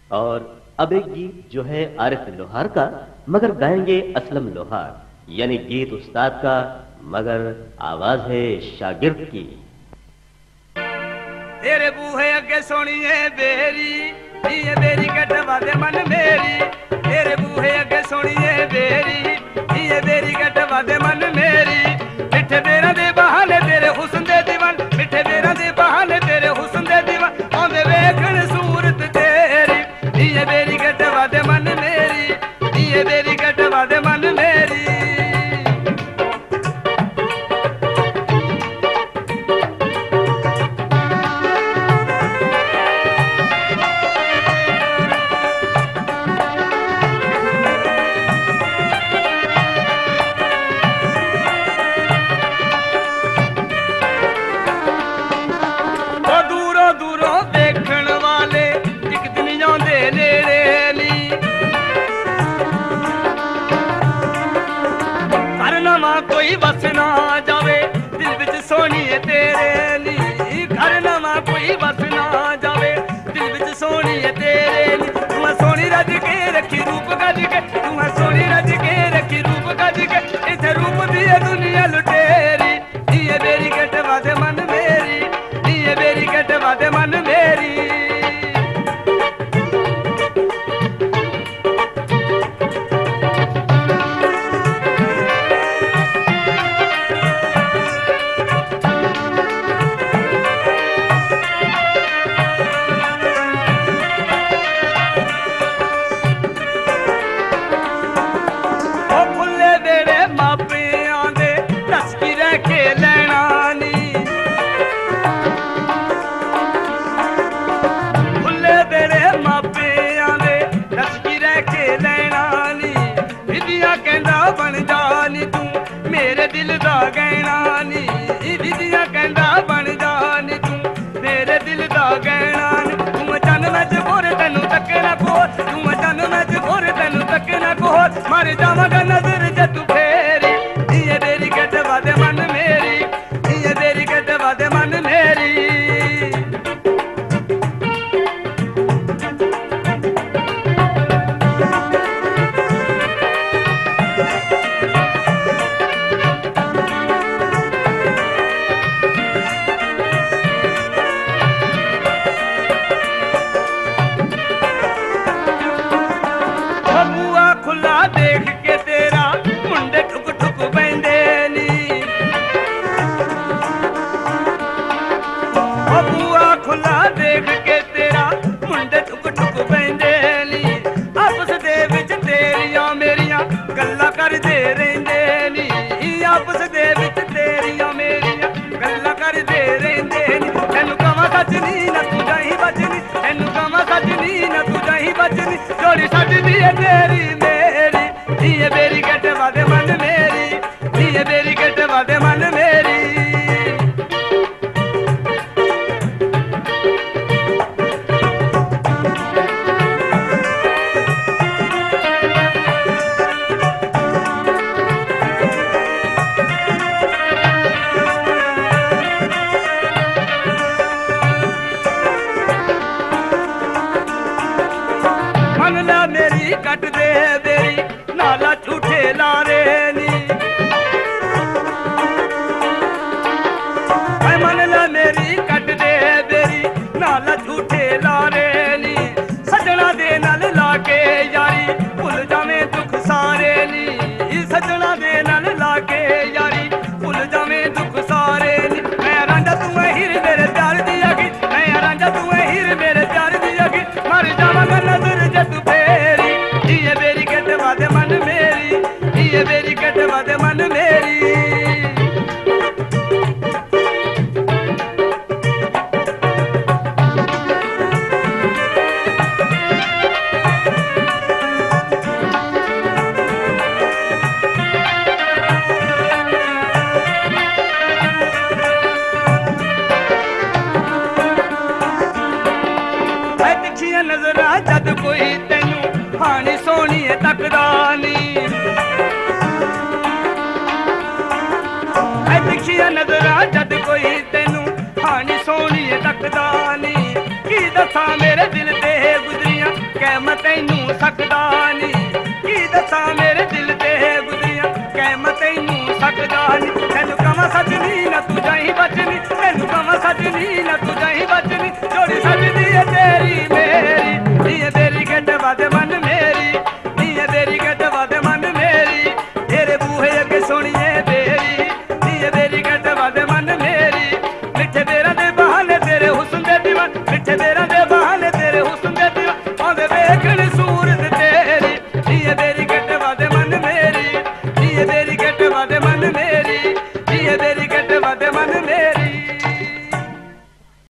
और अब एक गीत जो है आरिफ लोहार का, मगर गाएंगे असलम लोहार, यानी गीत उस्ताद का मगर आवाज है शागिर्द की। तेरे बूहे अगे सोनिए बेरी, ये बेरी कटवा दे मन मेरी। तेरे बूहे अगे सोनिए बेरी, ये बेरी कटवा दे मन मेरी। मिठे बेरा दे बहाने तेरे हुस्न दे दीवान, मिठे बेरा दे बहाने तेरे हुस्न दे दीवान। आंदे वेखण सूरत तेरी, ये बेरी कटवा दे मन मेरी, ये बेरी कटवा दे मन मेरी। कोई बस ना जावे दिल विच सोनिए तेरे ली, घर नवा कोई बस ना जावे दिल विच सोनिए तेरे ली। तू सोनी रज के रखी रूप गज के, तू सोनी रज के रखी रूप गज के। इथे रूप दी दुनिया लुटेरी, ये बेरी कटवा दे मन मेरी, ये बेरी कटवा दे मन मेरी। मर जावांगा नजर जदू फेरी, ये बेरी कटवा दे मन मेरी, ये बेरी कटवा दे मन मेरी। जोड़ी सजदी है तेरी मेरी, ये बेरी कटवा दे मन मेरी, ये बेरी कटवा दे मन मेरी। कट दे बेरी नाला झूठे लारे नी, मन ला मेरी कट दे बेरी नाला झूठे लारे नी। सजना दे नाल लाके यारी भुल जावे दुख सारे नी, सजना दे नाल लाके यारी भुल जावे दुख सारे नी। मैं रांझा तू हीर मेरे प्यार दी अगी, मैं रांझा तू हीर मेरे प्यार दी अगी। मर जावांगा नजर जदू फेरी, ये बेरी कटवा दे मन मेरी, ये बेरी कटवा दे मन मेरी। तिखिया नजरा जद कोई तेनू हानी सोनी तकदा नी, तिखिया नजरा जद कोई तेनू हानी सोनी तकदा नी। की दसा मेरे दिल ते गुजरियां ਸਕਦਾ ਨਹੀਂ। ਕੀ ਦੱਸਾਂ ਮੇਰੇ ਦਿਲ ਤੇ ਗੁਜ਼ਰੀਆਂ ਕਹਿ ਮੈਂ ਤੈਨੂੰ ਸਕਦਾ ਨਹੀਂ। ਤੈਨੂੰ ਕਵਾਂ ਸੱਜਣੀ ਨਾ ਤੂੰ ਜਾਈ ਬਚਨੀ, ਤੈਨੂੰ ਕਵਾਂ ਸੱਜਣੀ ਨਾ ਤੂੰ ਜਾਈ ਬਚਨੀ। ਜੋੜੀ ਸੱਜਦੀ ਏ ਤੇਰੀ ਮੇਰੀ, ਨੀ ਏ ਤੇਰੀ ਗੱਡ ਵੱਧ ਮਨ ਮੇਰੀ, ਨੀ ਏ ਤੇਰੀ ਗੱਡ ਵੱਧ ਮਨ ਮੇਰੀ। ਤੇਰੇ ਬੂਹੇ ਅੱਗੇ ਸੋਹਣੀਏ ਬੇਰੀ, ਨੀ ਏ ਤੇਰੀ ਗੱਡ ਵੱਧ ਮਨ ਮੇਰੀ। ਮਿੱਠੇ ਬੇਰਾਂ ਦੇ ਬਹਾਨੇ ਤੇਰੇ ਹੁਸਨ ਦੇ ਦੀਵਾਨ, ਮਿੱਠੇ ਬੇਰਾਂ ਦੇ ਬਹਾਨੇ ਤੇਰੇ ਹੁਸਨ ਦੇ ਦੀਵਾਨ। ਆਉਂਦੇ ਵੇਖਣ